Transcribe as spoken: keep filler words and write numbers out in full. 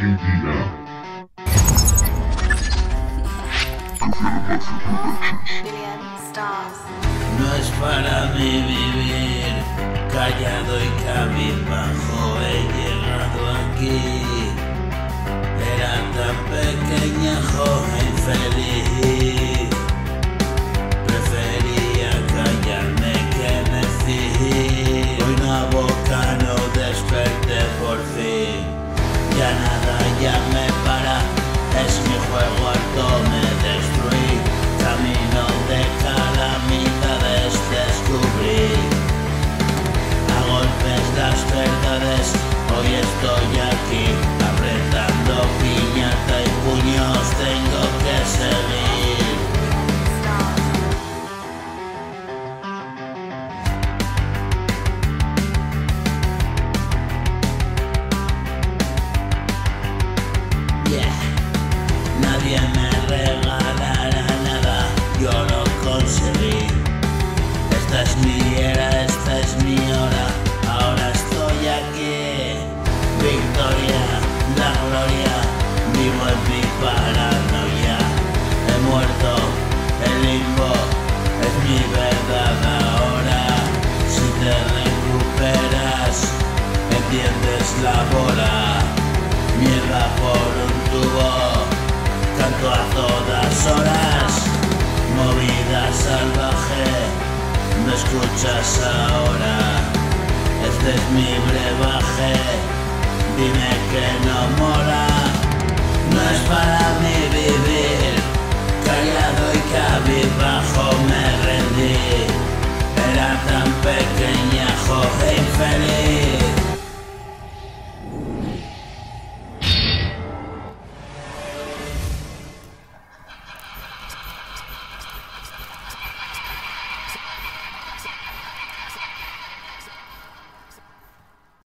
No es para mí vivir callado y cabizbajo, he llegado aquí. Era tan pequeñajo e infeliz, prefería callarme que decir. Hoy una boca no desperté por fin, ya nada ya me para, es mi juego harto me destruí. Camino de calamidades descubrí, a golpes las verdades, hoy estoy aquí, apretando piñata y puños, tengo que seguir. Yeah, nadie me regalará nada, yo lo conseguí. Esta es mi era, esta es mi hora, ahora estoy aquí. Victoria, la gloria, vivo en mi paranoia. He muerto, el limbo es mi verdad ahora. Si te recuperas, entiendes la bola. Mierda por un tubo, canto a todas horas. Movida salvaje, ¿me escuchas ahora? Este es mi brebaje, dime que no mola. No es para mí vivir callado y cabizbajo, me rendí. Era tan pequeñajo e infeliz.